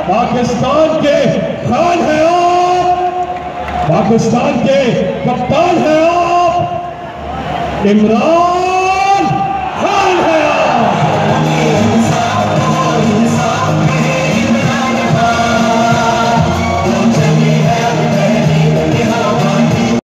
पाकिस्तान के खान हैं आप, पाकिस्तान के कप्तान हैं आप। इमरान